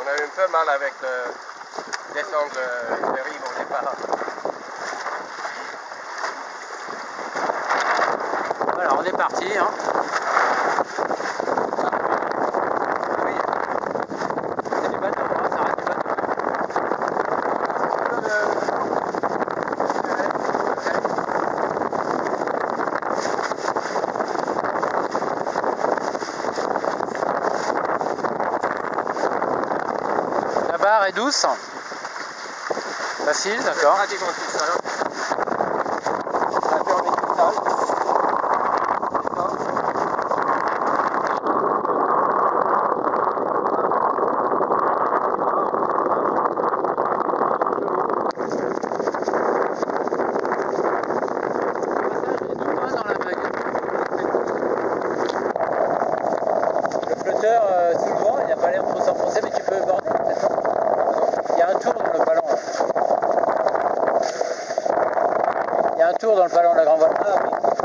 On a eu un peu mal avec le descendre de rive au départ. Voilà, on est parti. Hein. Oui. C'est du bateau, hein, ça reste du bateau. La barre est douce. Facile, d'accord. Pratique en tout ça. La permis tout ça. Le flotteur, souvent, il n'a pas l'air trop s'enfoncer, mais tu peux border maintenant. Il y a un tour dans le ballon. Là. Il y a un tour dans le ballon de la Grand Voile. Ah, oui.